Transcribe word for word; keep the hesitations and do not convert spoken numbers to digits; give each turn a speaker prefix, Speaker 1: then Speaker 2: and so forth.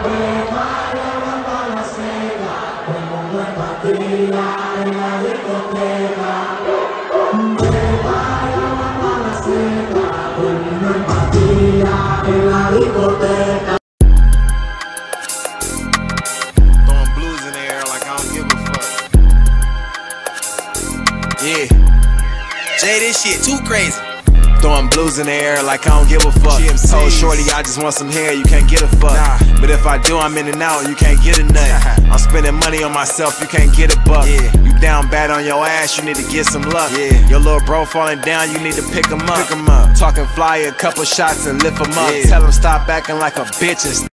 Speaker 1: Throwing blues in the air like I don't give a fuck. Yeah. Jay, this shit too crazy. Throwing blues in the air like I don't give a fuck. Told shorty I just want some hair, you can't get a fuck. Nah. But if I do, I'm in and out, you can't get a nut. I'm spending money on myself, you can't get a buck. Yeah. You down bad on your ass, you need to get some luck. Yeah. Your little bro falling down, you need to pick him up. Pick him up. Talking fly, a couple shots and lift him up. Yeah. Tell him stop acting like a bitch and